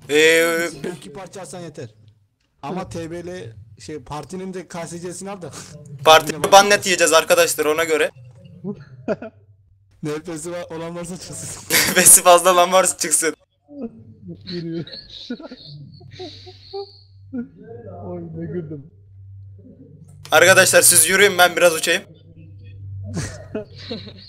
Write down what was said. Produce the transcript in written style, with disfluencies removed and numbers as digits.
İki parça alsan yeter. Ama TBL partinin de KSC'sini al da. Parti bannet yiyeceğiz arkadaşlar ona göre. NFS'i olan varsa çıksın. Besi fazla olan varsa çıksın. Geliyor. Oy ne güldüm. Arkadaşlar siz yürüyün ben biraz uçayım.